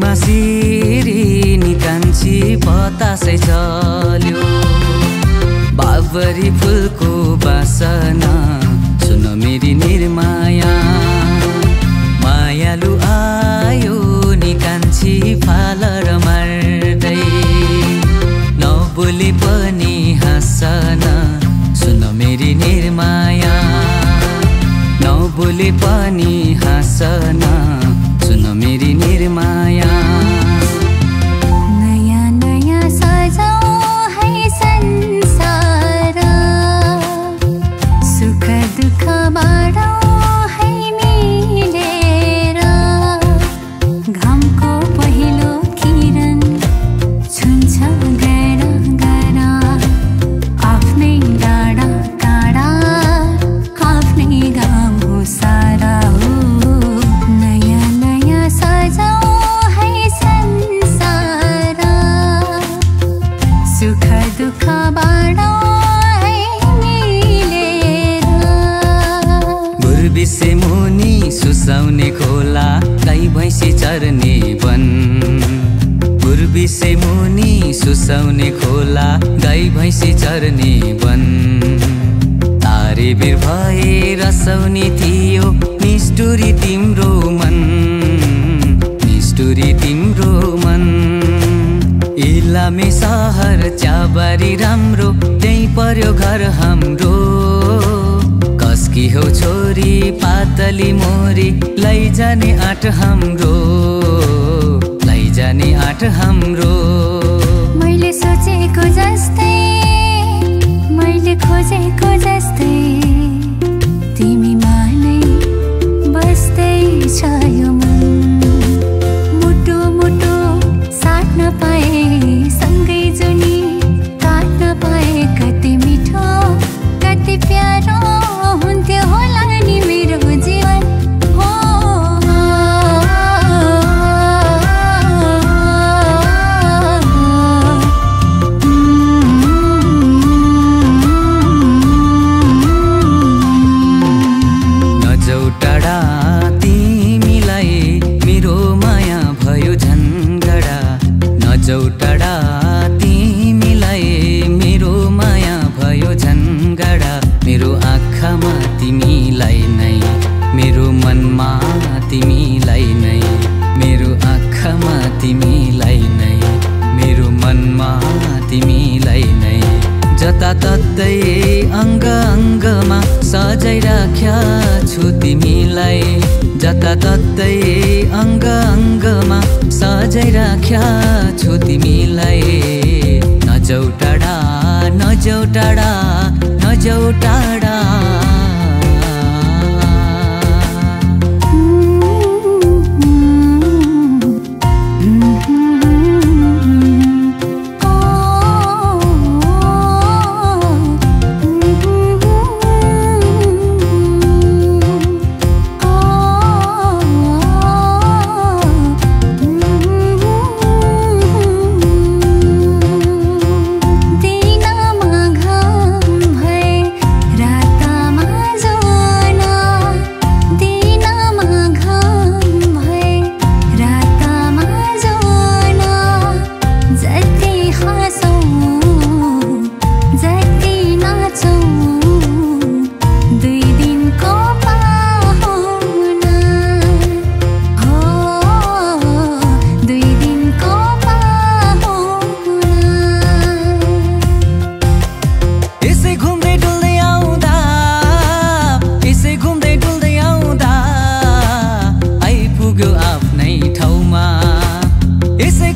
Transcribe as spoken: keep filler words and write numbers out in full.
सिरी निकान्छी बतासै चल्यो बाबरी फुलको बासना सुन मेरी निर्माया मायालु आयो निकान्छी फालर मार्दै नबोले पनि हाँसना सुन मेरी निर्माया नबोले पनि हाँसना सुन मेरी निर्माया नयाँ नयाँ सजाऊ है संसार सुख दुःख बाँडौँ है मिलेर घामको पहिलो किरण छुन्छ गएर गएर आफ्नै डाँडा काँडा आफ्नै घाम हो सारा हो नयाँ नयाँ सजाऊ है संसार सुख दुःख बाँडौँ है मिलेर बुर्बिसे मुनि सुसाउने खोला गाई भैँसी चर्ने वन बुर्बिसे मुनि सुसाउने खोला गाई भैँसी चर्ने वन तारे बेर भए रसाउने थियो निष्ठुरी तिम्रो मन निष्ठुरी तिम्रो मन इलामे सहर च्याबारी राम्रो त्यही पर्यो घर हाम्रो कसकी हो छोरी पातली मोरी लैजाने आँट हाम्रो लैजाने आँट हाम्रो मैले सोचेको जस्तै मैले खोजेको जस्तै तिमीमा नै बस्दै छ यो मन मुटु मुटु साट्न पाए सँगै जुनी काट्न पाए कति मिठो कति प्यारो हुन्थ्यो होला नि मेरो जीवन हो नजाऊ टाढा तिमीलाई मेरो माया भयो झन्गडा नजाऊ टाढा तिमीलाई मेरो माया भयो झन्गडा मेरो आँखामा तिमीलाई नै मेरो मनमा तिमीलाई नै मेरो आँखामा तिमीलाई नै मेरो मनमा तिमीलाई नै जताततै अङ्ग अङ्गमा सजाइराख्या छु तिमीलाई जताततै अङ्ग अङ्गमा सजाइराख्या छु तिमीलाई नजाऊ टाढा नजाऊ टाढा नजाऊ टाढा आफ्नै ठाउँमा यसै